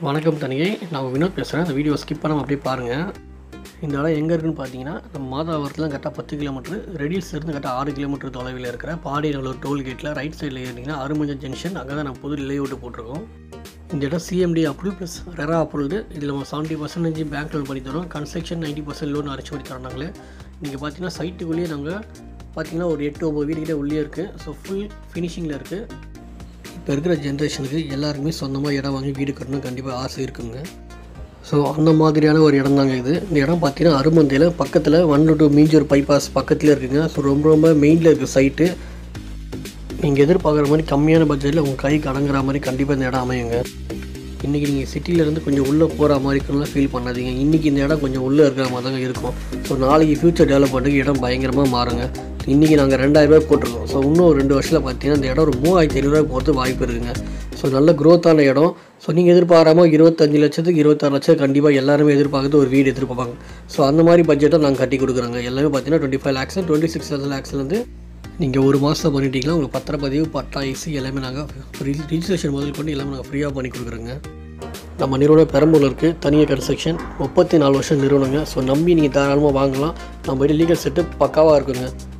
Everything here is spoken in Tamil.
வணக்கம் தனியை, நான் வினோத் பேசுகிறேன். இந்த வீடியோ ஸ்கிப் பண்ணாமல் அப்படியே பாருங்கள். இந்த இடம் எங்கே இருக்குன்னு பார்த்தீங்கன்னா, நம்ம மாதவரத்தில் கரெக்டாக 10 கிலோமீட்டர், ரெடில்ஸ்லேருந்து கரெக்டாக 6 கிலோமீட்டர் தொலைவில் இருக்கிற padinallur டோல்கேட்டில் ரைட் சைடில் ஏறிங்கன்னா அருமஞ்சல் ஜங்ஷன். அங்கே தான் நம்ம புது லேஅவுட் போட்டிருக்கோம். இந்த இடம் CMDA Approved plus RERA Approved. இதில் நம்ம 70% பேங்க் லோன் பண்ணி தரோம். கன்ஸ்ட்ரக்ஷன் 90% லோன் அரேஞ்ச் பண்ணி தரோம். நாங்களே நீங்கள் பார்த்தீங்கன்னா சைட்டுக்குள்ளேயே நாங்கள் பார்த்தீங்கன்னா ஒரு 8-9 வீடுகிட்டே உள்ளே இருக்குது. ஸோ ஃபுல் ஃபினிஷிங்கில் இருக்குது. இப்போ இருக்கிற ஜென்ரேஷனுக்கு எல்லாருக்குமே சொந்தமாக இடம் வாங்கி வீடு கட்டணும் கண்டிப்பாக ஆசை இருக்குங்க. ஸோ அந்த மாதிரியான ஒரு இடம் தாங்க இது. இந்த இடம் பார்த்தீங்கன்னா அருமந்தையில் பக்கத்தில் vandalur to minjur பைபாஸ் பக்கத்தில் இருக்குங்க. ஸோ ரொம்ப மெயினில் இருக்குது சைட்டு. நீங்கள் எதிர்பார்க்குற மாதிரி கம்மியான பட்ஜெட்டில் உங்கள் கைக்கு அடங்குற மாதிரி கண்டிப்பாக இந்த இடம் அமையுங்க. இன்றைக்கி நீங்கள் சிட்டியிலேருந்து கொஞ்சம் உள்ளே போகிற மாதிரி இருக்குன்னு ஃபீல் பண்ணாதீங்க. இன்றைக்கி இந்த இடம் கொஞ்சம் உள்ளே இருக்கிற மாதிரி தாங்க இருக்கும். ஸோ நாளைக்கு ஃப்யூச்சர் டெவலப்மெண்ட்டுக்கு இடம் பயங்கரமாக மாறுங்க. இன்றைக்கி நாங்கள் 2000 ரூபாய் போட்டிருக்கோம். ஸோ இன்னும் ஒரு 2 வருஷத்தில் பார்த்தீங்கன்னா இந்த இடம் ஒரு 3500 ரூபாய் போகிறது வாய்ப்பு இருக்குங்க. ஸோ நல்ல க்ரோத்தான இடம். ஸோ நீங்கள் எதிர்பாராமல் 25 லட்சத்துக்கு 26 லட்சம் கண்டிப்பாக எல்லாருமே எதிர்பார்க்குறது ஒரு வீடு எதிர்பார்ப்பாங்க. ஸோ அந்த மாதிரி பட்ஜெட்டை நாங்கள் கட்டி கொடுக்குறோங்க. எல்லாமே பார்த்தீங்கன்னா 25 lakhs 26 lakhsலேருந்து நீங்கள் ஒரு மாதம் பண்ணிட்டீங்கன்னா உங்களுக்கு பத்திரப்பதிவு, பட்டா, ஐசி எல்லாமே நாங்கள் ரிஜிஸ்ட்ரேஷன் முதல் கொண்டு எல்லாமே நாங்கள் ஃப்ரீயாக பண்ணி கொடுக்குறோங்க. நம்ம நிறுவனம் பெரம்பூரில் இருக்குது. தனியாக கன்ஸ்ட்ரக்ஷன் 34 வருஷம் நிறுவனங்க. ஸோ நம்பி நீங்கள் தாராளமாக வாங்கலாம். நம்ம லீகல் செட்டு பக்காவாக இருக்குங்க.